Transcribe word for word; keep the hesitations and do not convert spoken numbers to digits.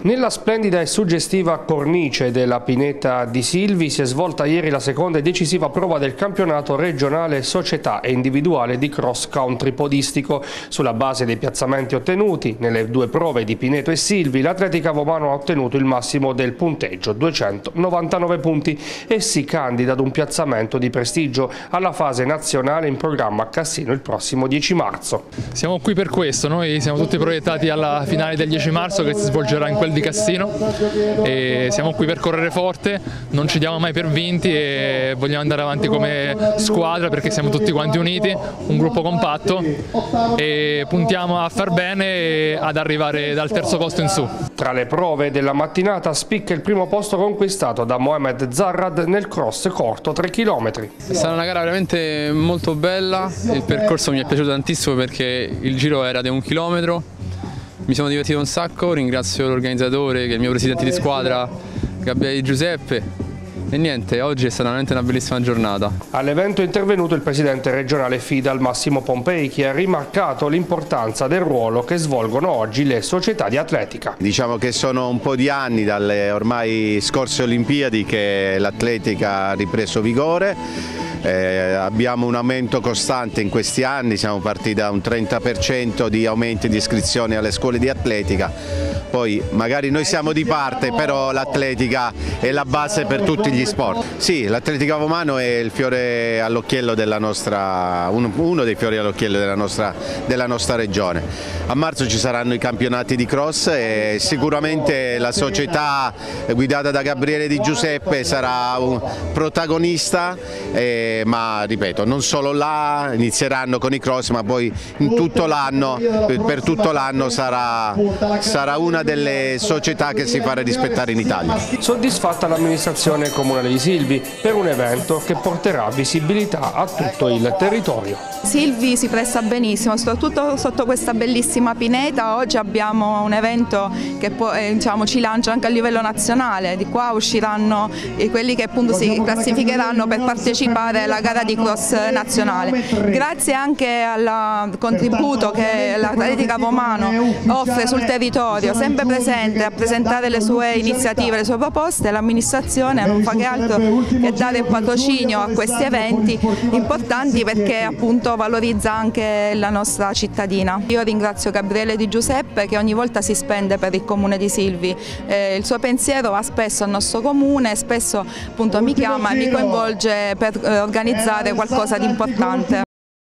Nella splendida e suggestiva cornice della pineta di Silvi si è svolta ieri la seconda e decisiva prova del campionato regionale società e individuale di cross country podistico. Sulla base dei piazzamenti ottenuti nelle due prove di Pineto e Silvi, l'Atletica Vomano ha ottenuto il massimo del punteggio, duecentonovantanove punti, e si candida ad un piazzamento di prestigio alla fase nazionale in programma a Cassino il prossimo dieci marzo. Siamo qui per questo, noi siamo tutti proiettati alla finale del dieci marzo che si svolgerà in quel di Cassino e siamo qui per correre forte, non ci diamo mai per vinti e vogliamo andare avanti come squadra perché siamo tutti quanti uniti, un gruppo compatto e puntiamo a far bene e ad arrivare dal terzo posto in su. Tra le prove della mattinata spicca il primo posto conquistato da Mohamed Zarrad nel cross corto tre chilometri. È stata una gara veramente molto bella, il percorso mi è piaciuto tantissimo perché il giro era di un chilometro. Mi sono divertito un sacco, ringrazio l'organizzatore che è il mio presidente di squadra Gabriele Di Giuseppe e niente, oggi è stata veramente una bellissima giornata. All'evento è intervenuto il presidente regionale Fidal Massimo Pompei, che ha rimarcato l'importanza del ruolo che svolgono oggi le società di atletica. Diciamo che sono un po' di anni dalle ormai scorse Olimpiadi che l'atletica ha ripreso vigore. Eh, abbiamo un aumento costante in questi anni, siamo partiti da un trenta per cento di aumenti di iscrizioni alle scuole di atletica, poi magari noi siamo di parte, però l'atletica è la base per tutti gli sport. Sì, l'Atletica Vomano è il fiore all'occhiello della nostra, uno dei fiori all'occhiello della nostra, della nostra regione. A marzo ci saranno i campionati di cross e sicuramente la società guidata da Gabriele Di Giuseppe sarà un protagonista. Eh, ma ripeto, non solo là, inizieranno con i cross, ma poi in tutto l'anno, per tutto l'anno sarà, sarà una delle società che si farà rispettare in Italia. Soddisfatta l'amministrazione comunale di Silvi per un evento che porterà visibilità a tutto il territorio. Silvi si presta benissimo, soprattutto sotto questa bellissima pineta. Oggi abbiamo un evento che può, eh, diciamo, ci lancia anche a livello nazionale, di qua usciranno quelli che appunto si classificheranno per partecipare alla gara di cross nazionale. Grazie anche al contributo che l'Atletica Vomano offre sul territorio, sempre presente a presentare le sue iniziative, le sue proposte, l'amministrazione non fa che altro che dare il patrocinio a questi eventi importanti perché appunto valorizza anche la nostra cittadina. Io ringrazio Gabriele Di Giuseppe che ogni volta si spende per il comune di Silvi, eh, il suo pensiero va spesso al nostro comune, spesso appunto mi chiama e mi coinvolge per eh, organizzare qualcosa di importante.